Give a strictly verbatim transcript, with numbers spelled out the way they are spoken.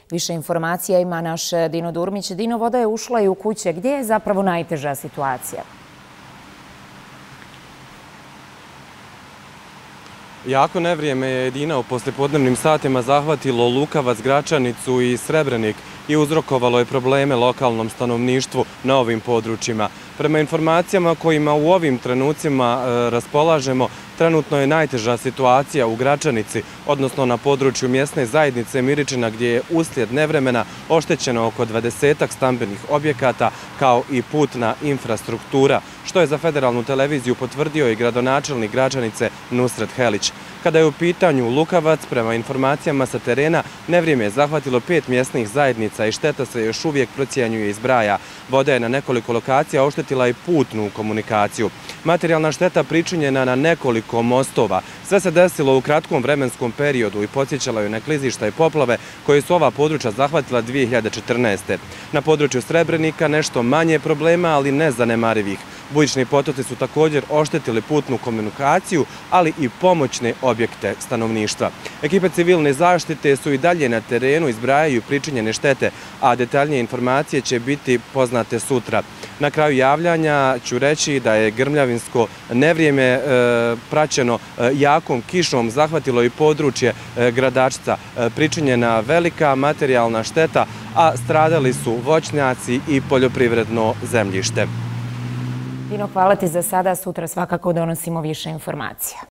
Više informacija ima naš Dino Durmić. Dino, voda je ušla i u kuće. Gdje je zapravo najteža situacija? Jako nevrijeme je jedina u poslijepodnevnim satima zahvatilo Lukavac, Gračanicu i Srebrenik i uzrokovalo je probleme lokalnom stanovništvu na ovim područjima. Prema informacijama kojima u ovim trenucima raspolažemo, trenutno je najteža situacija u Gračanici, odnosno na području mjesne zajednice Miričina, gdje je uslijed nevremena oštećeno oko dvadesetak stambenih objekata kao i putna infrastruktura, što je za federalnu televiziju potvrdio i gradonačelnik Gračanice Nusret Helić. Kada je u pitanju Lukavac, prema informacijama sa terena, nevrijeme je zahvatilo pet mjesnih zajednica i šteta se još uvijek procjenjuje iz braja. Voda je na nekoliko lokacija oštetila i putnu komunikaciju. Materijalna šteta pričinjena na nekoliko mostova. Sve se desilo u kratkom vremenskom periodu i podsjećalo je na klizišta i poplave koje su ova područja zahvatila dvije hiljade četrnaeste. Na području Srebrenika nešto manje problema, ali ne zanemarivih. Bujični potoci su također oštetili putnu komunikaciju, ali i pomoćne objekte stanovništva. Ekipe civilne zaštite su i dalje na terenu, izbrajaju pričinjene štete, a detaljnije informacije će biti poznate sutra. Na kraju javljanja ću reći da je grmljavinsko nevrijeme praćeno jakom kišom zahvatilo i područje Gradačca. Pričinjena velika materijalna šteta, a stradali su voćnjaci i poljoprivredno zemljište. Dino, hvala ti za sada. Sutra svakako donosimo više informacija.